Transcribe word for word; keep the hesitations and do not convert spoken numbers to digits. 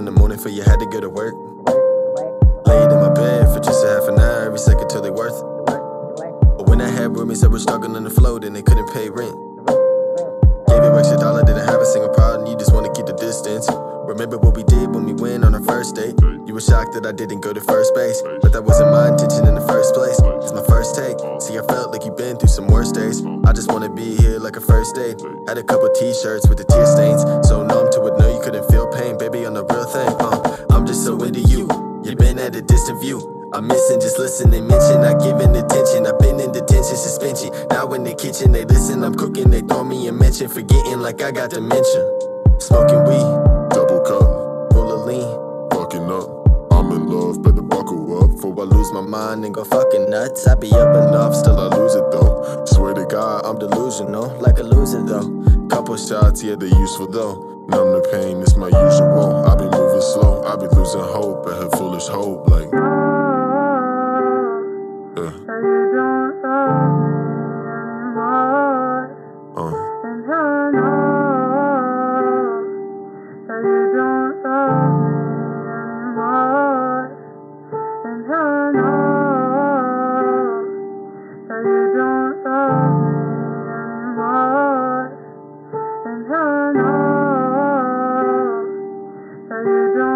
in the morning for you had to go to work. Laid in my bed for just a half an hour, every second till they worth it. But when I had roomies that were struggling on the floor, then they couldn't pay rent. Gave you extra dollar, didn't have a single problem, you just wanna keep the distance. Remember what we did when we went on our first date? You were shocked that I didn't go to first base, but that wasn't my intention in the first place. It's my first take. See, I felt like you've been through some worse days. I just wanna be here like a first date. Had a couple t-shirts with the tear stains, so numb to it, no, you couldn't feel pain. Baby, on the real thing, uh, I'm just so into you. You've been at a distant view. I'm missing, just listening, mention, not giving attention. I've been in detention, suspension. Now in the kitchen, they listen, I'm cooking, they throw me a mention. Forgetting like I got dementia. Smoking weed, double cup, full of lean. Fucking up, I'm in love, better buckle up. Before I lose my mind and go fucking nuts. I be up enough, still I lose it though. Swear to God, I'm delusional, like a loser though. Couple shots, yeah, they useful though. Numb the pain, it's my usual. I be moving slow, I be losing hope, I have foolish hope, like yeah. Uh. You don't